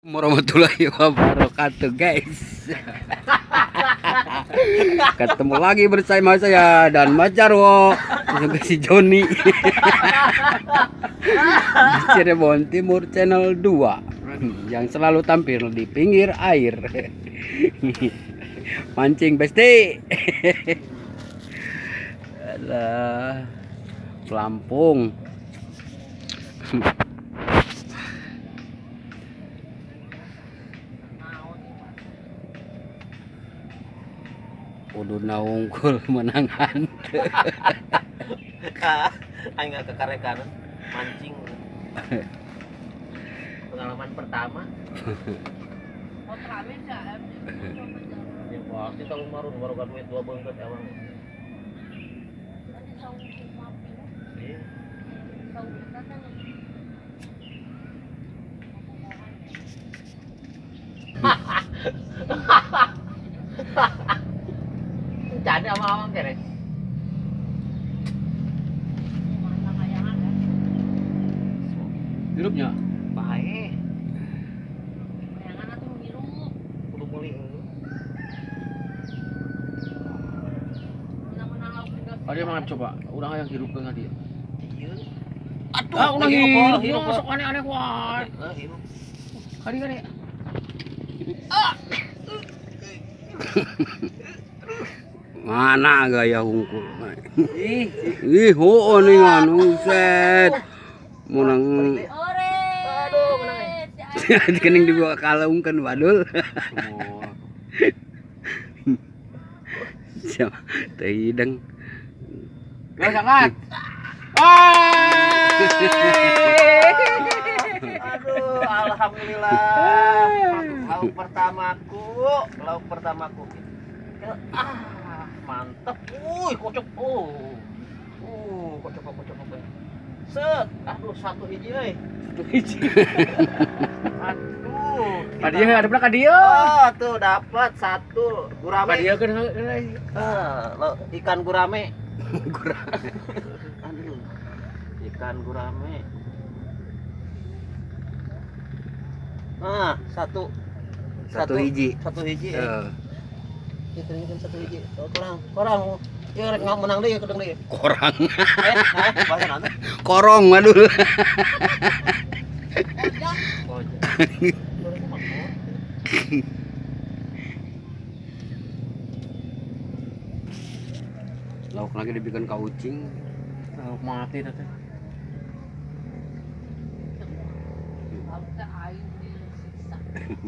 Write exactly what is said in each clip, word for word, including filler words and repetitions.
Warahmatullahi wabarakatuh, guys. Ketemu lagi bersama saya dan Mas Jarwo, juga si Joni di Cirebon Timur Channel dua yang selalu tampil di pinggir air. Mancing besti. Alah, pelampung. Kudu naungkul menang hante. Aing nggak kekarekan mancing. Pengalaman pertama. Oh, teramin ya. Ya pasti tahun baru baru kan duit dua bengket emang. Iya. Jadi sama awang kere. Hirupnya Baik. Bayangan atuh ngirup. Kudu meuli. Menang-menang lauk juga. ada yang coba urang yang hirup dengan dia. Iya. Ah, ulah hirup, hirup, hirup. sok aneh-aneh wae. Eh, hirup. Kali-kali. Mana gaya hungkul? Ih, Ih, ho nih nganu set. Munang Ore. Aduh, menang. dikening dibawa kalungkeun wadul. Siapa? Teu hideng. Gak sangat. Aduh, alhamdulillah. Lauk pertamaku, lauk pertamaku. Ah, mantep. Wuih, kocok. Oh. Uh, kocok kocok kocok. Set. Aduh, satu hiji euy. Satu hiji. Aduh. Tadinya ada belakang dia. Oh, tuh dapat satu gurame. Dia kan Ah, lo- ikan gurame. gurame. Aduh. Ikan gurame. Ah, satu Satu hiji. Satu hiji. Eh. Eh, Itu kan satu hiji. Oh, kurang, kurang. Ya rek nggak menang deh ya kedeng deh. korang. Eh, eh, bahasa nanti. Korong wadul. Oh, iya. Lauk lagi dibikin kaucing. Lauk mati teh. Lauk teh air disiksa.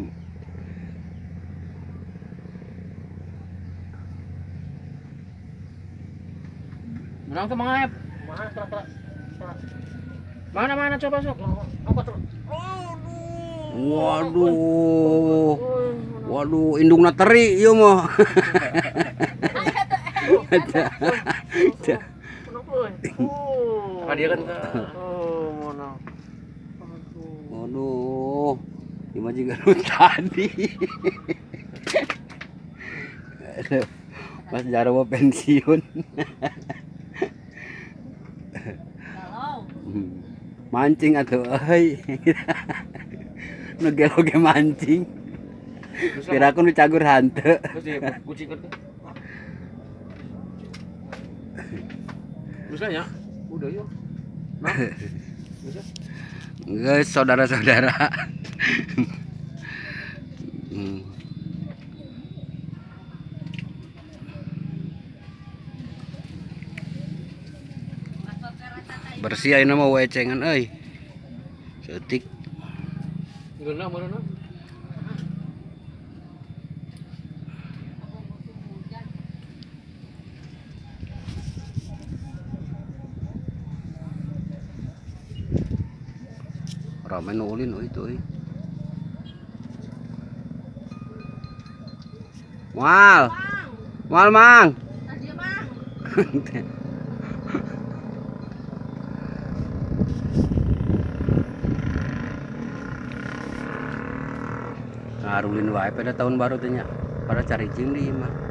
Menang tuh mangap. Mana kira-kira? Mana mana coba sok. Angkat terus. Waduh. Waduh, indungna teri ieu mah. Oh, dia kan oh, mana? Waduh. Ini mah juga lu tadi. Mas Jarwo pensiun. Galau. Mancing atuh euy. Nu geloge mancing. Kira aku nu cagur hante. Terus dia kucing kan? Bisa ya? Udah yuk. Nah. Bisa. Guys, saudara-saudara. Hmm. Bersih ayeuna mah wecengan euy. Seutik. Mana mana? Ramen ulin oh itu euy. Mal. Mal, Mang. Tadi Bang. Ngarulin wae pada tahun baru teh nya. Pada cari cing di imah.